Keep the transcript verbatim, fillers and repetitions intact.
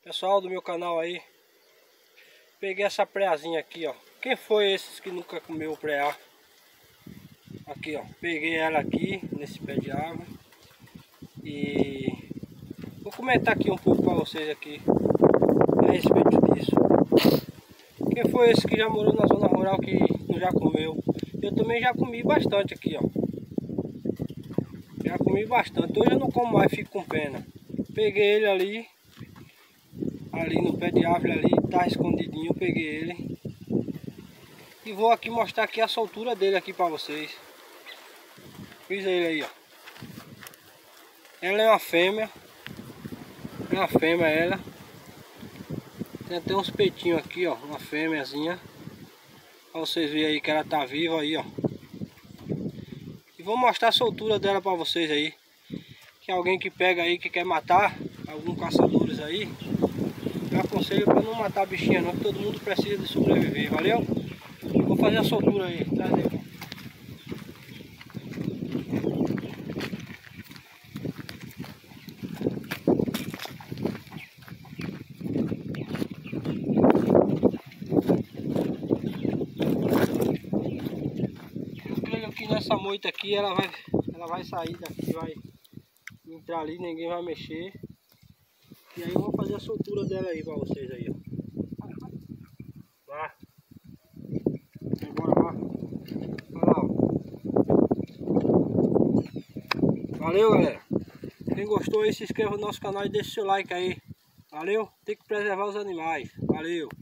Pessoal do meu canal aí, peguei essa preazinha aqui, ó. Quem foi esses que nunca comeu preá? Aqui, ó, peguei ela aqui nesse pé de árvore e vou comentar aqui um pouco para vocês aqui a respeito disso. Quem foi esse que já morou na zona rural que não já comeu? Eu também já comi bastante aqui, ó. Já comi bastante. Hoje eu não como mais, fico com pena. Peguei ele ali, ali no pé de árvore ali, tá escondidinho, eu peguei ele. E vou aqui mostrar aqui a soltura dele aqui para vocês. Fiz ele aí, ó. Ela é uma fêmea. É uma fêmea ela. Tem até uns peitinhos aqui, ó. Uma fêmeazinha. Pra vocês verem aí que ela tá viva aí, ó. E vou mostrar a soltura dela pra vocês aí. Que alguém que pega aí, que quer matar, alguns caçadores aí, eu aconselho pra não matar a bichinha não, que todo mundo precisa de sobreviver, valeu? Vou fazer a soltura aí, traz aí. Aqui nessa moita aqui, ela vai, ela vai sair daqui, vai entrar ali, ninguém vai mexer. E aí eu vou fazer a soltura dela aí pra vocês aí, ó. Vá. Agora vá. Olha lá, ó. Valeu, galera. Quem gostou aí, se inscreva no nosso canal e deixe seu like aí. Valeu. Tem que preservar os animais. Valeu.